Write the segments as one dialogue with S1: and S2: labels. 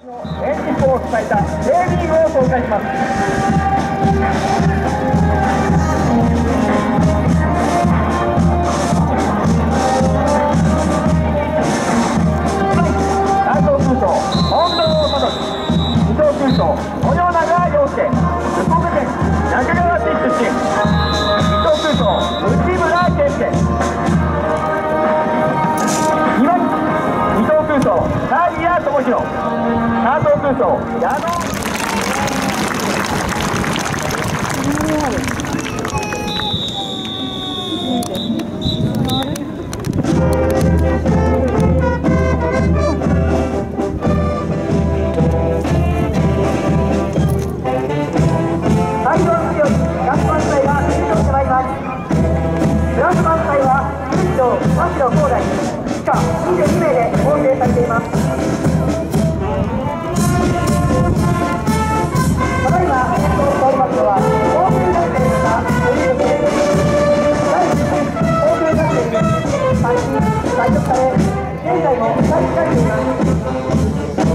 S1: 連日を伝えた J リーグを紹介します。南東空港本堂元樹、伊東空港豊永陽介、福岡県中川市出身、伊東空港内村健介、岩木伊東空港刈谷智弘、関東空港矢野22名で構成されています。ただいま演奏しておりますのは航空学生がということで、第1回航空学生に最近採用され、現在も開催されています。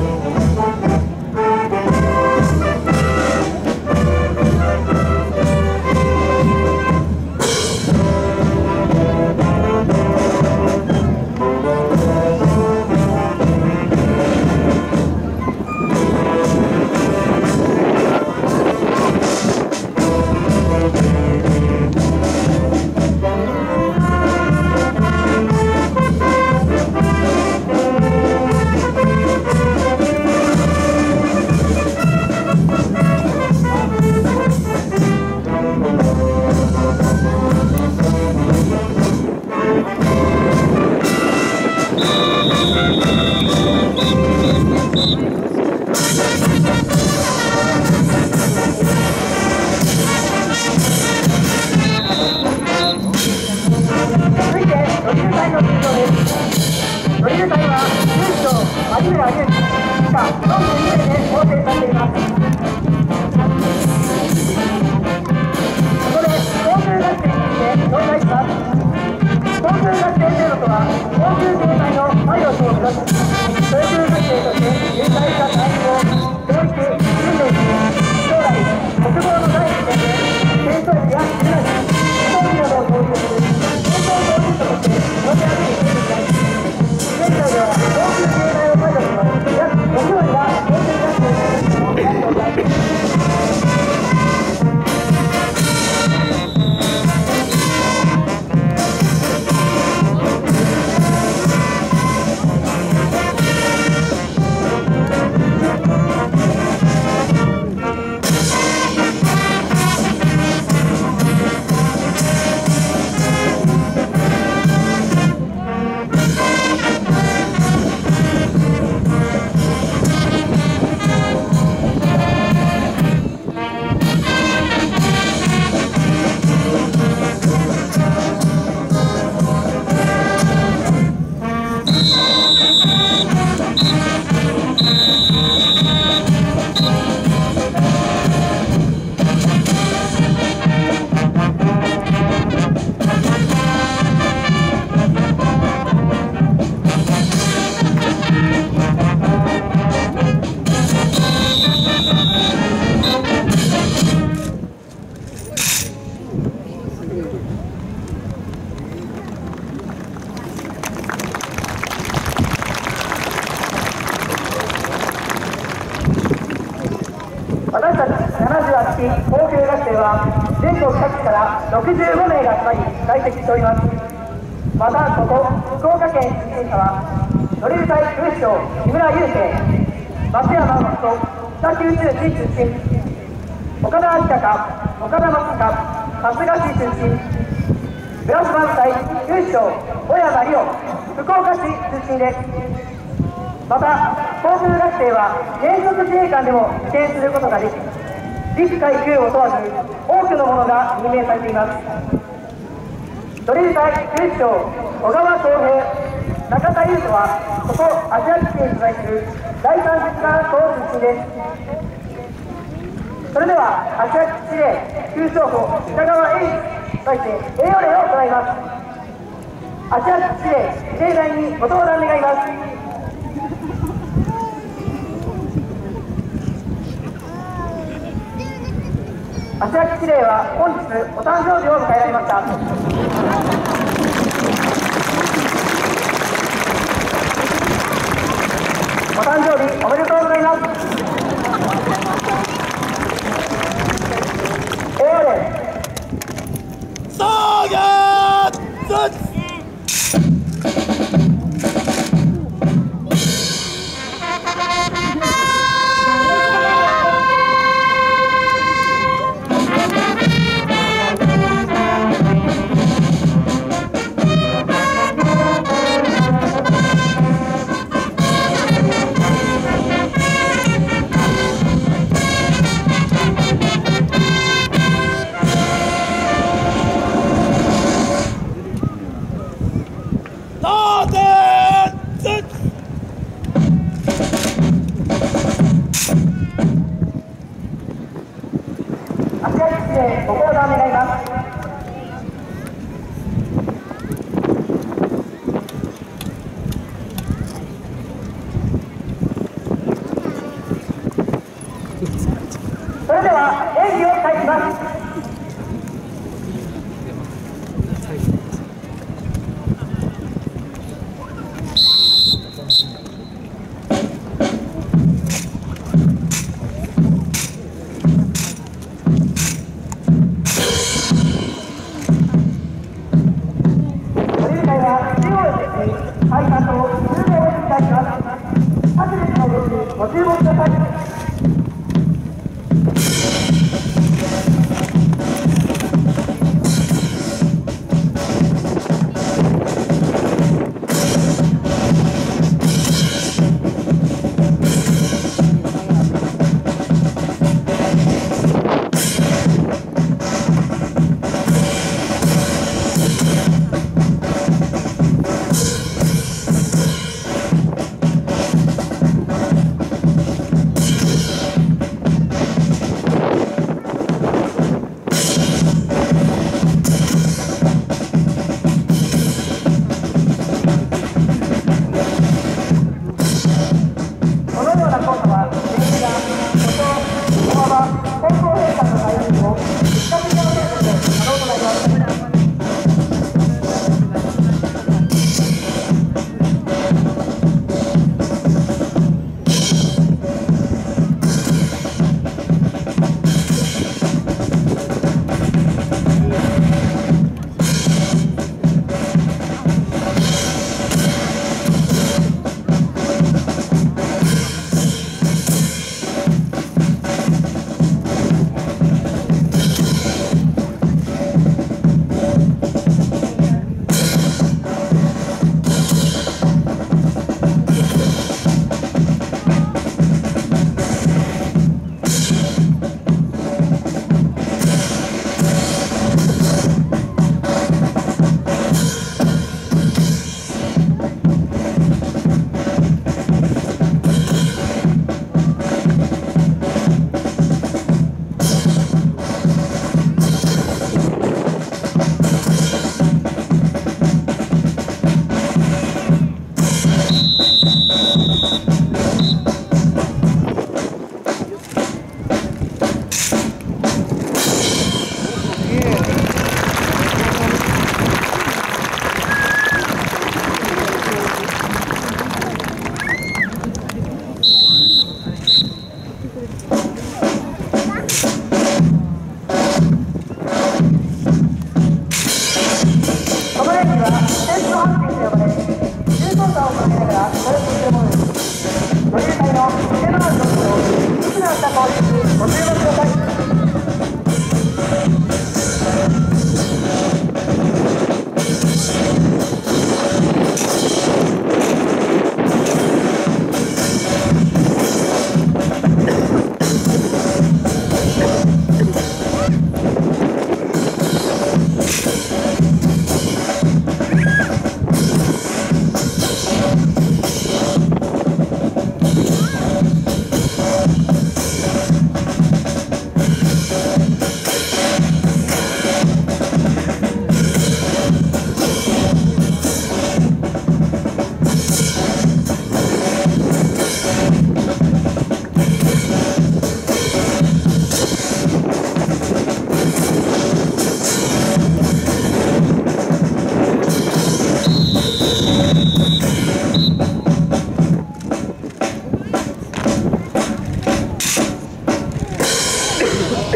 S1: 私たち78期航空学生は全国各地から65名が集まり在籍しております。またここ福岡県出身者はドリル隊空士長木村雄生、松山誠北九州市出身、岡田明孝、岡田正孝春日市出身、ブラスバン隊空士長小山理央福岡市出身です。また航空学生は原則自衛官でも指定することができ、陸海空を問わず多くの者が任命されています。ドリル隊空士長小川宗平、中田優斗はここ芦屋基地に所在する第三実弾校出身です。それでは芦屋基地で空将補北川栄一として栄誉礼を行います。芦屋基地で盛大にご登壇願います。 芦屋吉礼は本日お誕生日を迎えられました。お誕生日おめでとうございます。ご講談願います。それでは演技を開始します。ご注文ください。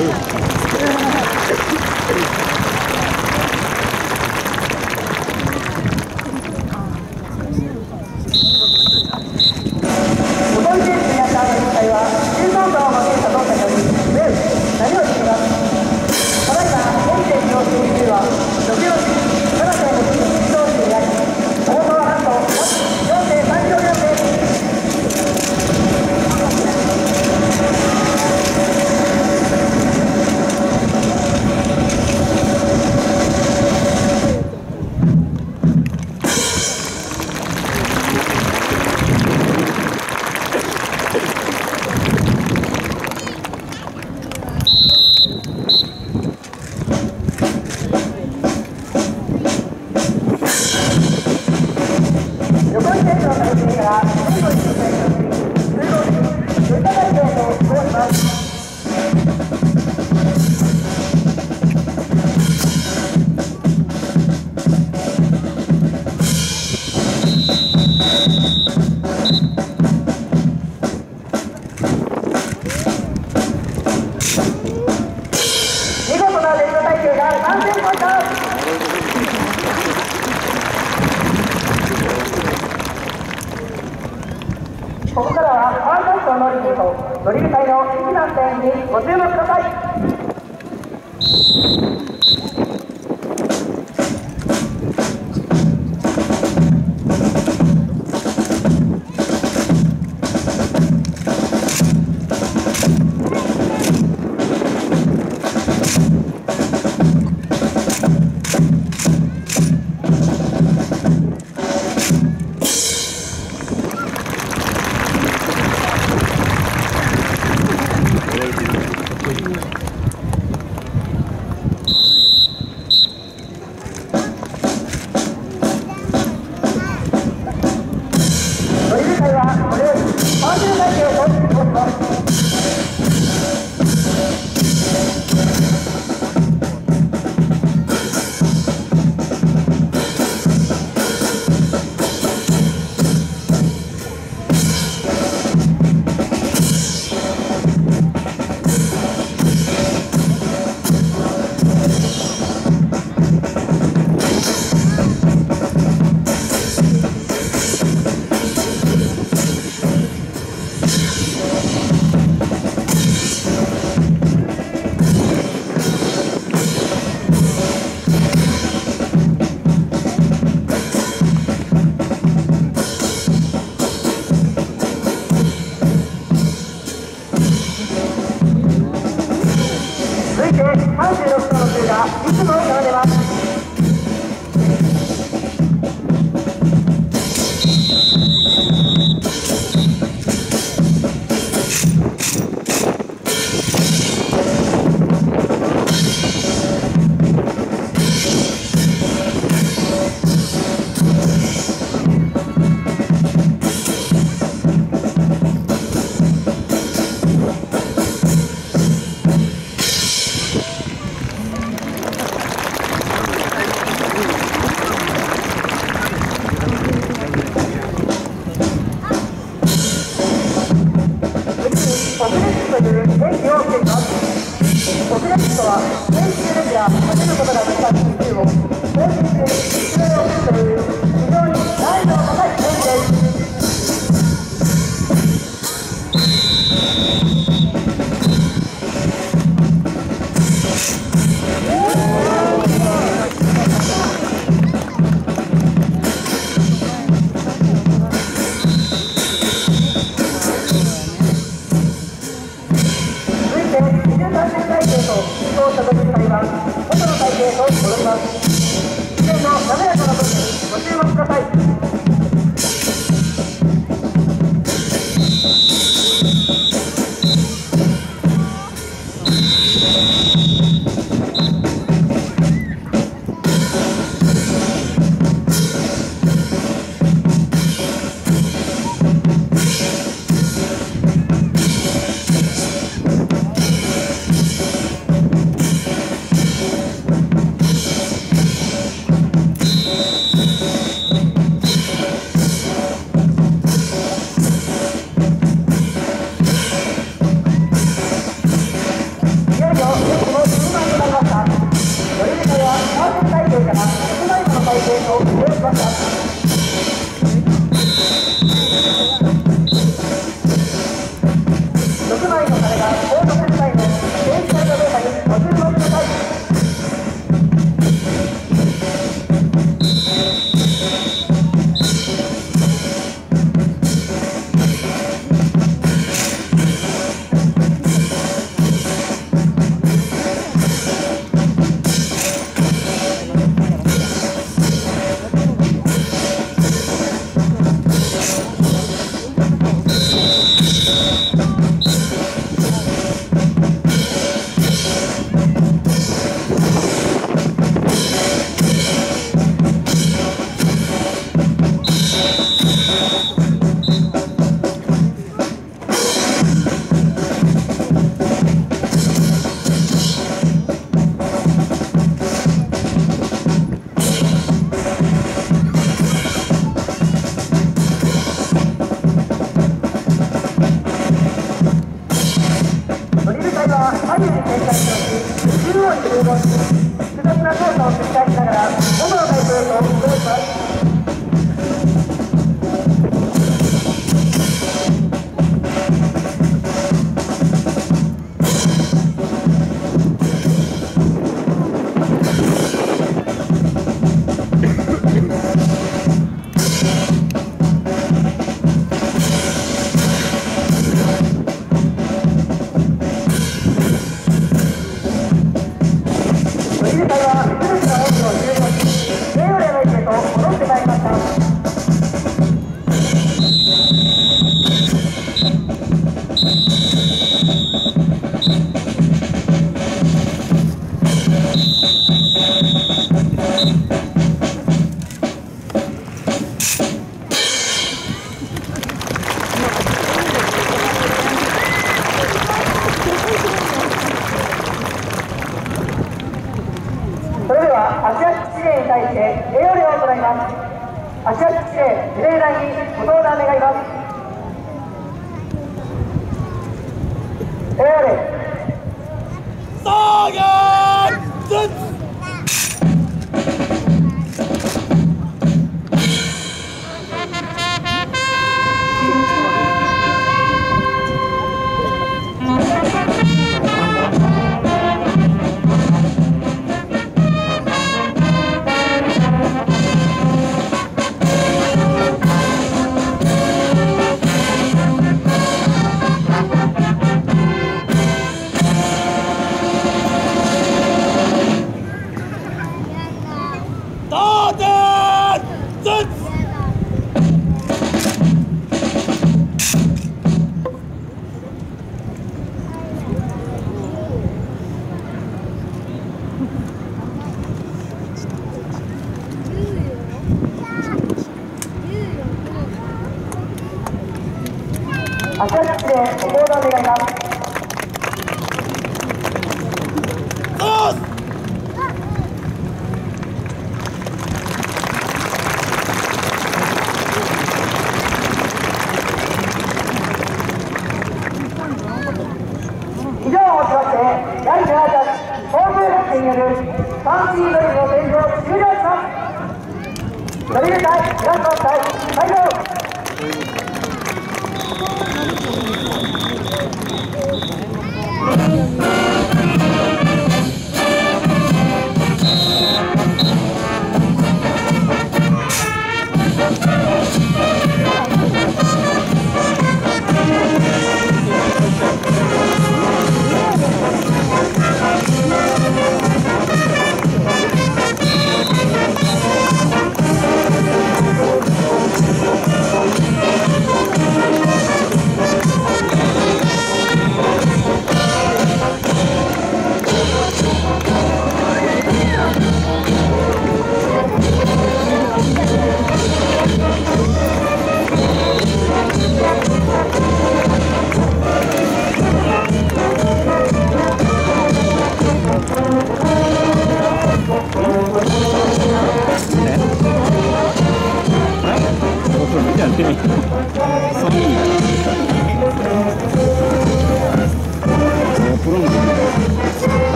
S1: ここからはハードの乗りとドリル隊の一難点にご注目ください。元の体型と戻ります。以前の滑らかな部分にご注目に誘導し、複雑な操作を繰り返しながら元の回答へと移動します。それでは芦屋基地令に対して栄養令を行います。芦屋基地令司令台にご登壇願います。栄養令芦屋基地令ご登壇願います。以上をもちまして第7回航空学生によるファンシードリルの展示を終了します。ドリル隊、グランド隊